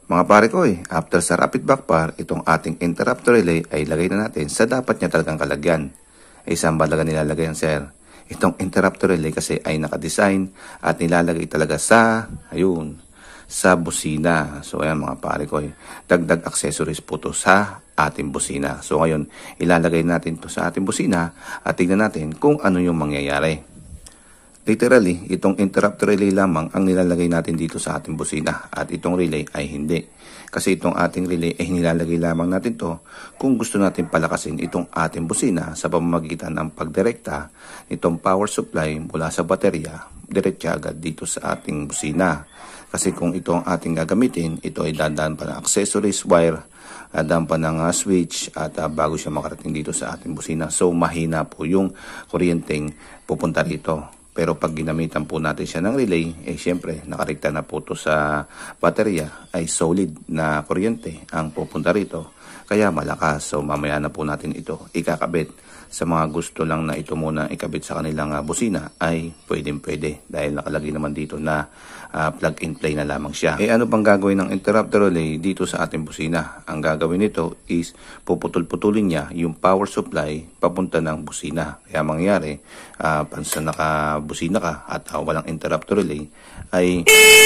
Mga pare ko after sa rapid backfire, itong ating interrupter relay ay lagay na natin sa dapat niya talagang kalagyan. Saan ba talaga nilalagay yan, sir? Itong interrupter relay kasi ay nakadesign at nilalagay talaga sa, sa busina. So ayan mga pare ko, dagdag accessories po to sa ating busina. So ngayon, ilalagay natin to sa ating busina at tignan natin kung ano yung mangyayari. Literally, itong interrupter relay lamang ang nilalagay natin dito sa ating busina at itong relay ay hindi. Kasi itong ating relay ay nilalagay lamang natin to kung gusto natin palakasin itong ating busina sa pamamagitan ng pagdirekta nitong power supply mula sa baterya diretsa agad dito sa ating busina. Kasi kung ito ang ating gagamitin, ito ay dadaan pa ng accessories wire, dadaan pa ng switch at bago siya makarating dito sa ating busina. So mahina po yung kuryenteng pupunta rito. Pero pag ginamitan po natin siya ng relay, syempre nakarekta na po ito sa baterya, ay solid na kuryente ang pupunta rito. Kaya malakas. So mamaya na po natin ito ikakabit. Sa mga gusto lang na ito muna ikabit sa kanilang busina ay pwede dahil nakalagay naman dito na plug and play na lamang siya. Ano bang gagawin ng interrupter relay dito sa ating busina? Ang gagawin nito is puputol-putulin niya yung power supply papunta ng busina. Kaya mangyayari, pansa nakabusina ka at walang interrupter relay ay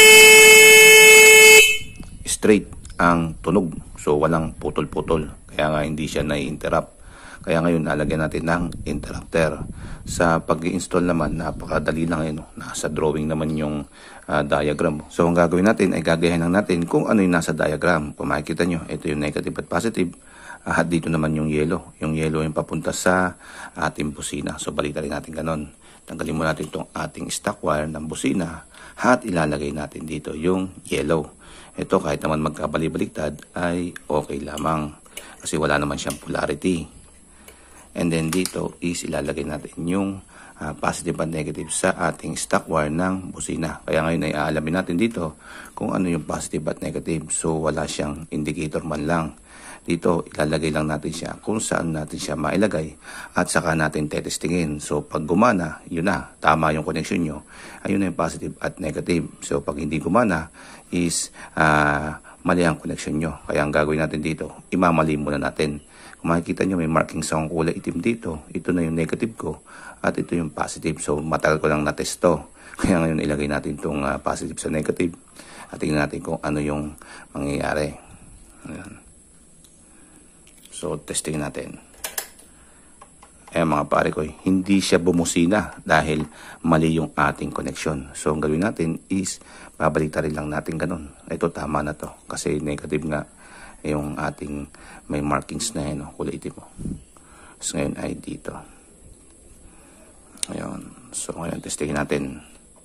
straight ang tunog. So walang putol-putol. Kaya nga hindi siya na-interrupt. Kaya ngayon nalagyan natin ng interrupter. Sa pag-i-install naman, napakadali lang yun. Nasa drawing naman yung diagram. So ang gagawin natin ay gagayahin lang natin kung ano yung nasa diagram. Kung makikita nyo, ito yung negative at positive. At dito naman yung yellow. Yung yellow yung papunta sa ating busina. So balikan rin natin ganon. Tanggalin mo natin itong ating stock wire ng busina at ilalagay natin dito yung yellow. Ito kahit naman magkabali-baliktad ay okay lamang kasi wala naman siyang polarity. And then dito is ilalagay natin yung positive at negative sa ating stock wire ng busina. Kaya ngayon ay aalamin natin dito kung ano yung positive at negative. So wala siyang indicator man lang. Dito ilalagay lang natin siya kung saan natin siya mailagay at saka natin tetestingin. So pag gumana, yun na, tama yung connection nyo. Ayun na yung positive at negative. So pag hindi gumana is mali ang connection nyo. Kaya ang gagawin natin dito, imamali muna natin. Kung makikita nyo may marking sa kulay itim dito, ito na yung negative ko at ito yung positive. So matagal ko lang na-test to. Kaya ngayon ilagay natin itong positive sa negative at tingnan natin kung ano yung mangyayari. Ayan. So testing natin. Ayan mga pare ko, hindi siya bumusina dahil mali yung ating connection. So ang gawin natin is babalik rin lang natin ganun. Ito tama na to kasi negative nga yung ating may markings na yun, kulay itim mo. So ngayon ay dito. Ayun. So ngayon testingin natin.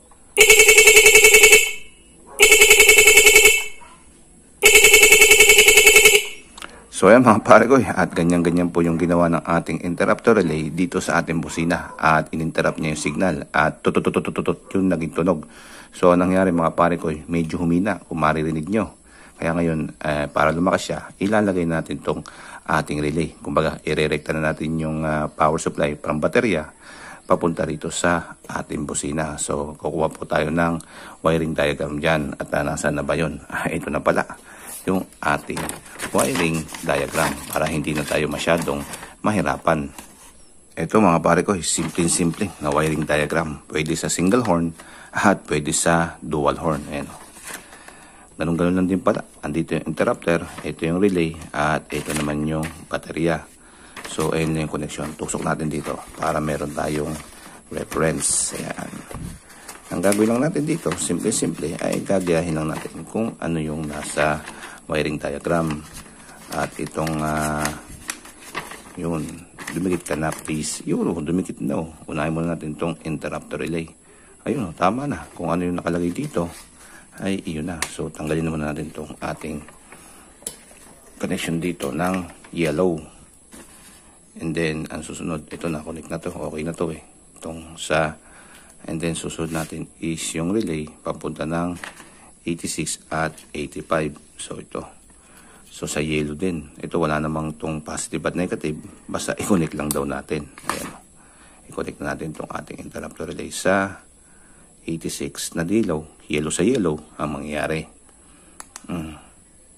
So ayan mga pare ko, at ganyan-ganyan po yung ginawa ng ating interrupter relay dito sa ating busina at ininterrupt niya yung signal at tutututututut yung naging tunog. So anong nangyari mga pare ko, medyo humina kung maririnig nyo. Kaya ngayon, para lumakas siya, ilalagay natin tong ating relay. Kumbaga, irerekta na natin yung power supply from baterya papunta rito sa ating busina. So, kukuha po tayo ng wiring diagram dyan. At nasaan na ba yun? Ito na pala, yung ating wiring diagram para hindi na tayo masyadong mahirapan. Ito mga pare ko, simple na wiring diagram. Pwede sa single horn at pwede sa dual horn. Ayan. Ganun-ganun lang din pala. Andito yung interrupter, ito yung relay, at ito naman yung baterya. So, ayun na yung connection. Tusok natin dito para meron tayong reference. Ayan. Ang gagawin lang natin dito, simple, ay gagayahin lang natin kung ano yung nasa wiring diagram. At itong, yun, dumikit ka na please. Yun, dumikit na. Unahin muna natin itong interrupter relay. Ayun, tama na. Kung ano yung nakalagay dito, ay iyon na. So tanggalin naman natin itong ating connection dito ng yellow. And then ang susunod, ito na, connect na to. Okay na to itong sa, and then susunod natin is yung relay papunta ng 86 at 85. So ito. So sa yellow din. Ito wala namang tong positive at negative. Basta i-connect lang daw natin. Ayan. I-connect na natin tong ating interrupter relay sa 86 na dilaw, yellow sa yellow ang mangyayari.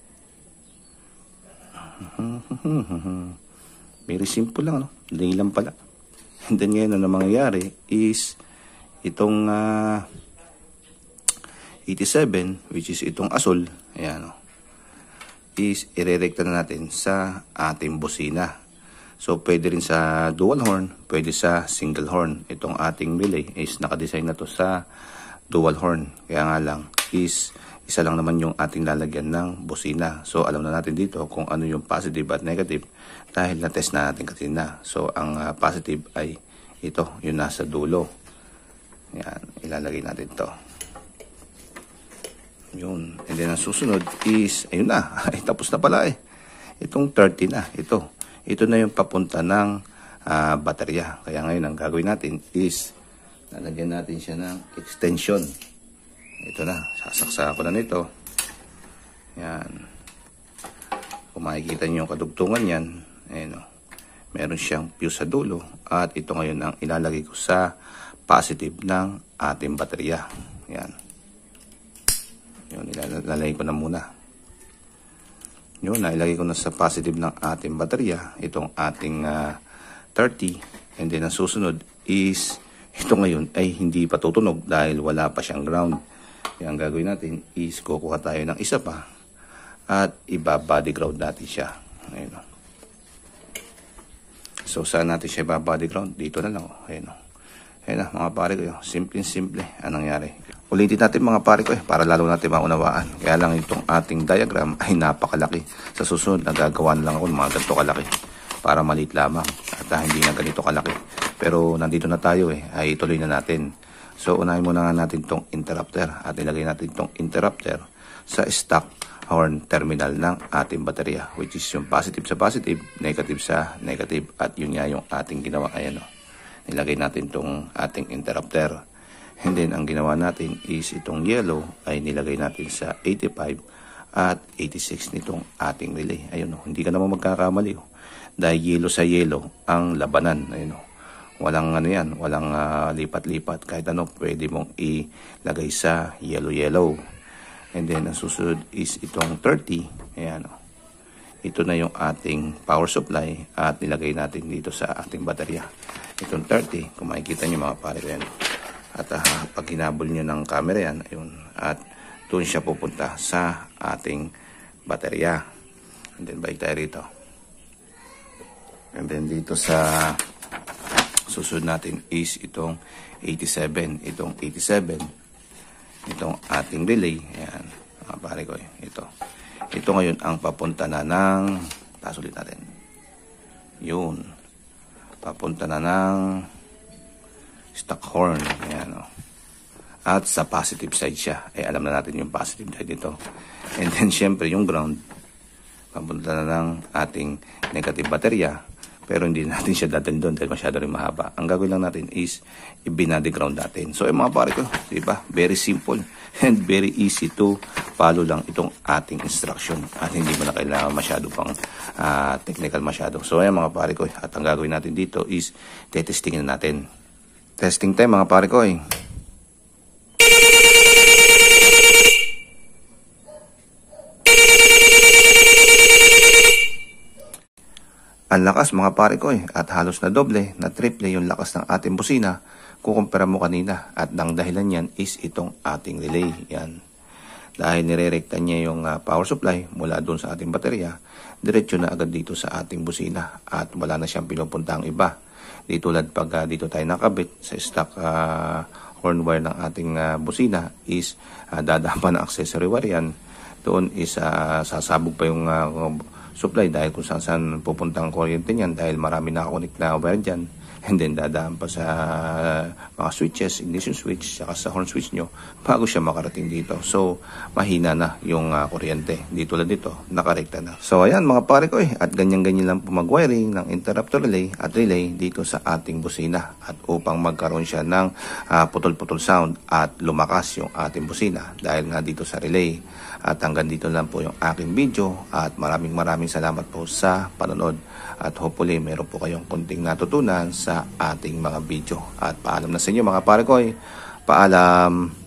Very simple lang, ano? Delay lang pala. And then ngayon, ano mangyayari is itong 87, which is itong asol, ayan, no, is irerekta na natin sa ating busina. So, pwede rin sa dual horn, pwede sa single horn. Itong ating relay is nakadesign na to sa dual horn. Kaya nga lang is isa lang naman yung ating lalagyan ng busina. So, alam na natin dito kung ano yung positive at negative dahil na-test na natin kanina. So, ang positive ay ito, yung nasa dulo. Yan, ilalagay natin to. Yun. And then, ang susunod is, ayun na, ay tapos na pala eh. Itong 30 na, ito. Ito na yung papunta ng baterya. Kaya ngayon, ang gagawin natin is, lalagyan natin siya ng extension. Ito na, sasaksa ko na nito. Yan. Kung makikita nyo yung kadugtungan yan, ayun o. Meron siyang fuse sa dulo. At ito ngayon ang ilalagay ko sa positive ng ating baterya. Yan. Yun, ilalagay ko na muna. Yun, nailagay ko na sa positive ng ating baterya. Itong ating 30. And then, ang susunod is, ito ngayon ay hindi pa tutunog dahil wala pa siyang ground. Kaya ang gagawin natin is kukuha tayo ng isa pa at iba-body ground natin siya. Ayun o. So, saan natin siya iba-body ground? Dito na lang o. Ayun o. Ayun na, mga pare ko. Simple-simple ang nangyari. Ulitin natin mga pare ko para lalo natin maunawaan. Kaya lang itong ating diagram ay napakalaki. Sa susunod, nagagawa na lang ako ng mga ganito kalaki para maliit lamang at hindi na ganito kalaki. Pero nandito na tayo ay ituloy na natin. So, unahin muna nga natin itong interrupter at ilagay natin itong interrupter sa stock horn terminal ng ating baterya, which is yung positive sa positive, negative sa negative, at yun nga yung ating ginawa. Ayan o. Nilagay natin itong ating interrupter. And then, ang ginawa natin is itong yellow ay nilagay natin sa 85 at 86 nitong ating relay. Ayun o. Hindi ka naman magkakamali o. Dahil yellow sa yellow ang labanan. Ayun o. Walang ano yan, walang lipat-lipat. Kahit ano, pwede mong ilagay sa yellow-yellow. And then, ang susunod is itong 30. Ayan o. Ito na yung ating power supply at nilagay natin dito sa ating baterya. Itong 30, kung makikita nyo mga pare yan. At pag hinabol nyo ng camera yan, ayun, at doon siya pupunta sa ating baterya. And then, balik tayo rito. And then, dito sa susunod natin is itong 87. Itong 87, itong ating relay. Ayan, mga pare ko. Ito. Ito ngayon ang papunta na ng, pasulit natin. Yun. Papunta na ng stock horn. Ayan o. At sa positive side siya. Alam na natin yung positive side dito. And then, syempre, yung ground, papunta na ng ating negative baterya. Pero hindi natin siya datin doon dahil masyado rin mahaba. Ang gagawin lang natin is i-binody ground natin. So, mga pare ko, diba? Very simple and very easy to follow lang itong ating instruction. At hindi mo na kailangan masyado pang technical masyado. So, ayan mga pare ko. At ang gagawin natin dito is testingin na natin. Testing time mga pare ko. Ang lakas mga pare ko at halos na doble, na triple yung lakas ng ating busina kukumpara mo kanina. At ang dahilan yan is itong ating relay. Yan. Dahil nirerekta niya yung power supply mula doon sa ating baterya, diretso na agad dito sa ating busina at wala na siyang pinupuntang iba. Di tulad pag dito tayo nakabit sa stock horn wire ng ating busina is dadaan pa ng accessory wire yan. Doon is sasabog pa yung supply dahil kung saan pupuntang kuryente niyan dahil marami nakakonect na wire dyan. And then dadaan pa sa mga switches, ignition switch, saka sa horn switch nyo bago siya makarating dito. So, mahina na yung kuryente. Dito lang dito, nakarekta na. So, ayan mga pare ko at ganyan-ganyan lang po mag-wiring ng interrupter relay at relay dito sa ating busina. At upang magkaroon siya ng putol-putol sound at lumakas yung ating busina dahil nga dito sa relay. At hanggang dito lang po yung aking video at maraming salamat po sa panonood. At hopefully meron po kayong kunting natutunan sa ating mga video. At paalam na sa inyo mga pare ko. Paalam!